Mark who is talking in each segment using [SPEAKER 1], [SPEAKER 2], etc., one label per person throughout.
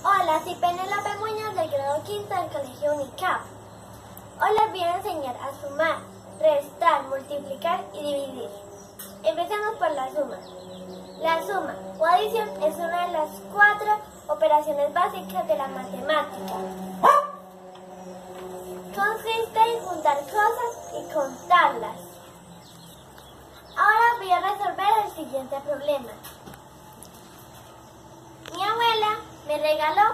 [SPEAKER 1] Hola, soy Penélope Muñoz del grado quinto del Colegio Unicap. Hoy les voy a enseñar a sumar, restar, multiplicar y dividir. Empecemos por la suma. La suma o adición es una de las 4 operaciones básicas de la matemática. Consiste en juntar cosas y contarlas. Ahora voy a resolver el siguiente problema. Mi abuela me regaló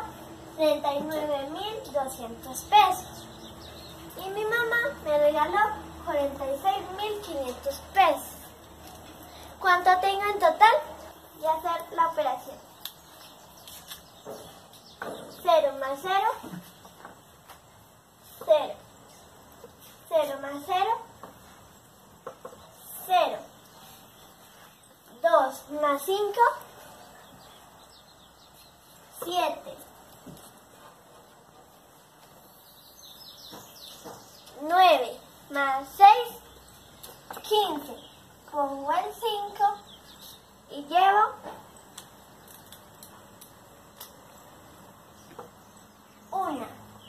[SPEAKER 1] 39.200 pesos y mi mamá me regaló 46.500 pesos. ¿Cuánto tengo en total? Voy a hacer la operación. 0 más 0, 0. 0 más 0, 0. 2 más 5, 7. 9 más 6, 15. Pongo el 5 y llevo 1.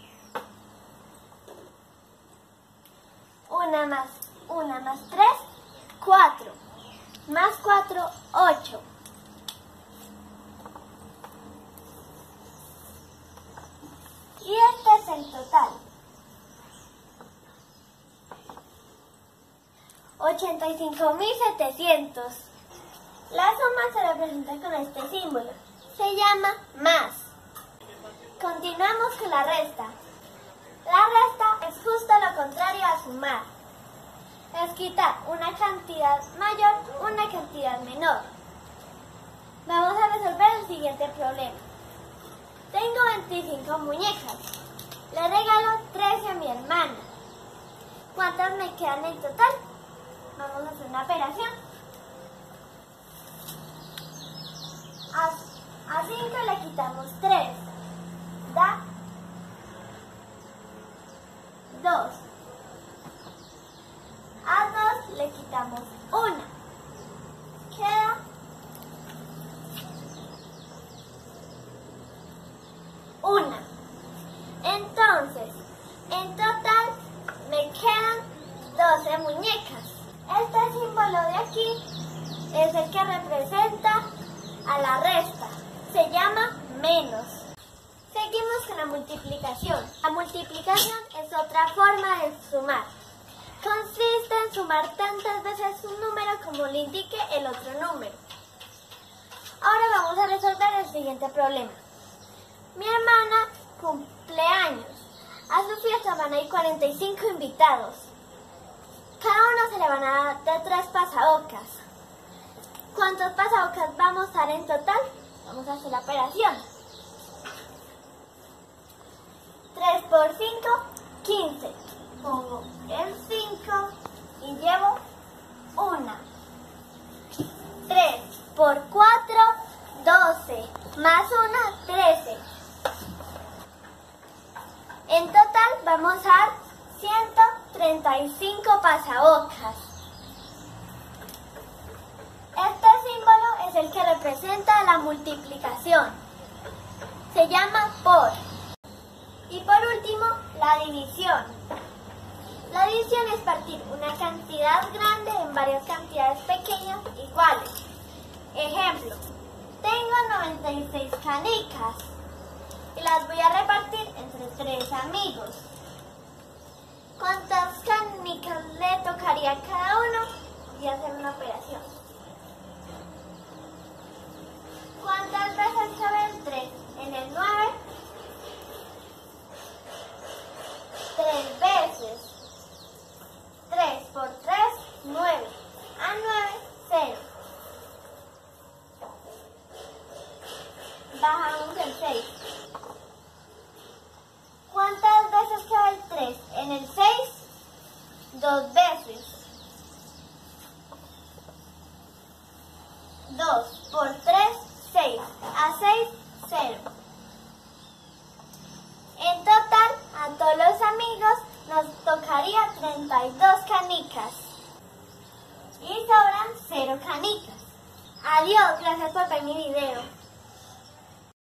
[SPEAKER 1] 1 más 3, 4. Más 4, 8. Y este es el total. 85.700. La suma se representa con este símbolo. Se llama más. Continuamos con la resta. La resta es justo lo contrario a sumar. Es quitar una cantidad mayor, una cantidad menor. Vamos a resolver el siguiente problema. Tengo 25 muñecas. Le regalo 13 a mi hermana. ¿Cuántas me quedan en total? Vamos a hacer una operación. A 5 le quitamos 3. Da 2. A 2 le quitamos 1. Queda 1. Entonces, en total me quedan 12 muñecas. Este símbolo de aquí es el que representa a la resta. Se llama menos. Seguimos con la multiplicación. La multiplicación es otra forma de sumar. Consiste en sumar tantas veces un número como le indique el otro número. Ahora vamos a resolver el siguiente problema. Mi hermana cumple años. A su fiesta van a ir 45 invitados. Cada uno se le van a dar de 3 pasabocas. ¿Cuántos pasabocas vamos a dar en total? Vamos a hacer la operación. 3 por 5, 15. Pongo el 5 y llevo 1. 3 por 4, 12. Más 1, 13. En total vamos a dar 135 pasabocas. Este símbolo es el que representa la multiplicación. Se llama por. Y por último, la división. La división es partir una cantidad grande en varias cantidades pequeñas iguales. Ejemplo, tengo 96 canicas y las voy a repartir entre 3 amigos. ¿Cuántas canicas le tocaría a cada uno? Voy a hacer una operación. ¿Cuántas veces cabe el 3 en el 9? 3 veces. 3 por 3, 9. A 9, 0. Bajamos el 6. ¿Cuántas veces cabe el 3 en el 6? 2 veces. 2 por 3, 6. A 6, 0. En total, a todos los amigos nos tocaría 32 canicas. Y sobran 0 canicas. Adiós, gracias por ver mi video.